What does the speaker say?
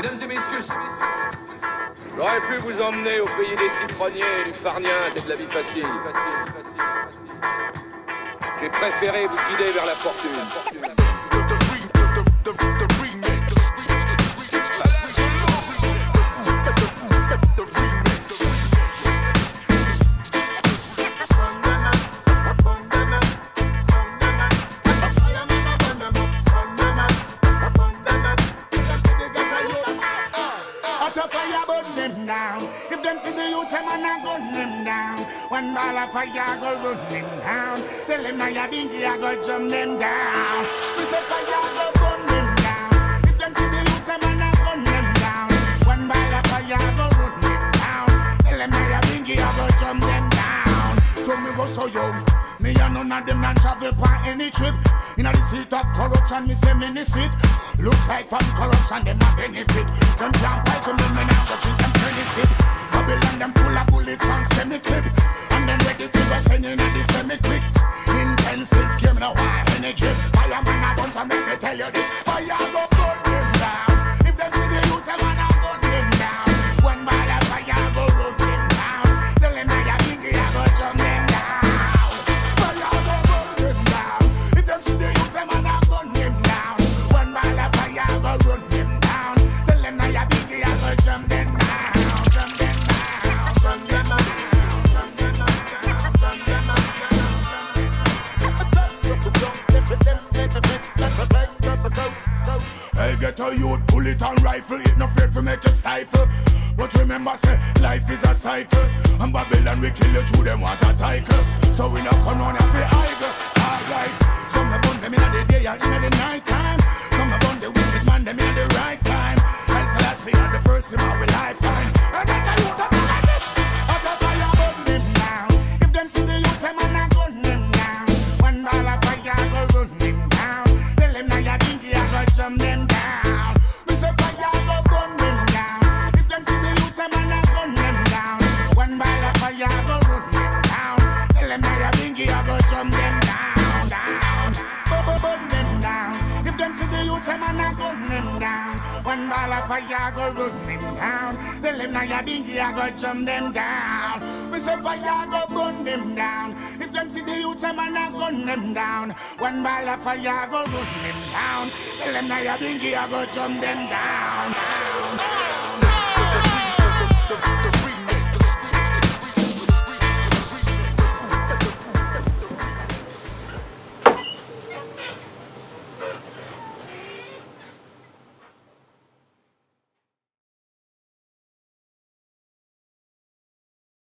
Mesdames et messieurs, j'aurais pu vous emmener au pays des citronniers, du farniente et de la vie facile. J'ai préféré vous guider vers la fortune. If them see the youth, them and I gun them down. One ball of fire go run them down. Tell them now you bingy, I go jump them down. We say fire go burn them down. If them see the youth, them and I gun them down. One ball of fire go run them down. Tell them now you bingy, I go jump them down. So me go so young. Me and none of them not travel for any trip. In the seat of corruption, me say many sit. Look like from corruption, them a benefit. Them can't fight from them, me now go treat them friendly sip. Babylon, them full of bullets and semi-clip. And then ready for go send in the semi-quick. Intensive care, me no want energy. Fireman a bunch and make me tell you this. Fire go burn them down. If them see the youth, them and a gun them down. One ball of fire go run them down. Tell them now you think you go jump them down. Fire go burn them down. If them see the youth, them and a gun them down. One ball of fire go run them down. Tell them now you think you go jump them down. Hey, get a youth, bullet and rifle. It no afraid to make you stifle. But remember, say, life is a cycle. And Babylon we kill you through them water title. So we no come on and fi idle. Alright, some me burn them in the day and in the night time. Some me burn the wicked man them in the right time. And so that's the first in our lifetime. I get a youth that like this. Out of fire burn them down. If them see the youth, them and I gun them down. One ball of fire go run them down. Tell them now you think you go jump them down. We say fire go burn them down. If them see the youth, them and I gun them down. One ball of fire go run them down. Tell them now you think you go jump them down, down. Burn them down. If them see the youth, them and I gun them down. One ball of fire go run them down. Tell them now you think you go jump them down. We say fire go burn them down. If them see the youth, them and I gun them down. One ball of fire go run them down. Tell them now you think you go jump them down.